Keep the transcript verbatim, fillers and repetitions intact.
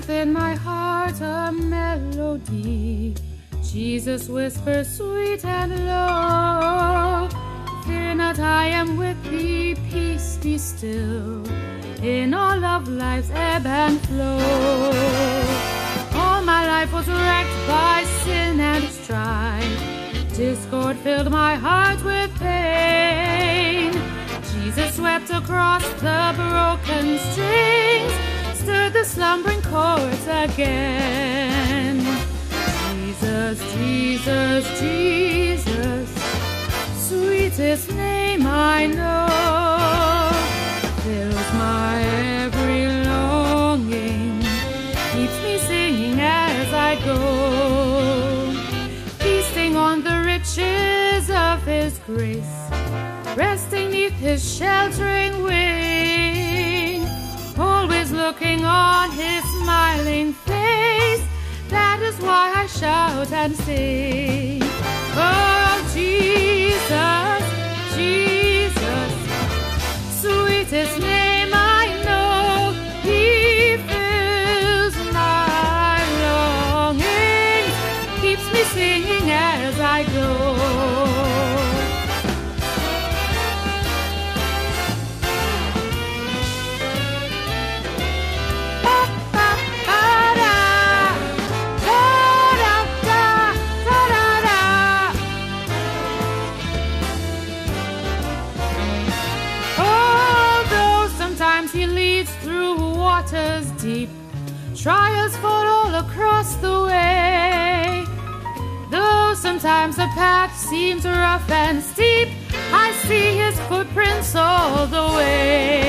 within my heart a melody. Jesus whispers sweet and low, fear not, I am with thee, peace be still, in all of life's ebb and flow. All my life was wrecked by sin and strife, discord filled my heart with pain. Jesus swept across the broken strings, stirred the slumbering chords again. Jesus, Jesus, Jesus, sweetest name I know, fills my every longing, keeps me singing as I go, feasting on the riches of His grace, resting neath His sheltering wing, always looking on His smiling face. That is why I shout and sing. Oh, Jesus, Jesus, sweetest name I know, He fills my longings, keeps me singing as I go. Waters deep, trials fall all across the way. Though sometimes the path seems rough and steep, I see His footprints all the way.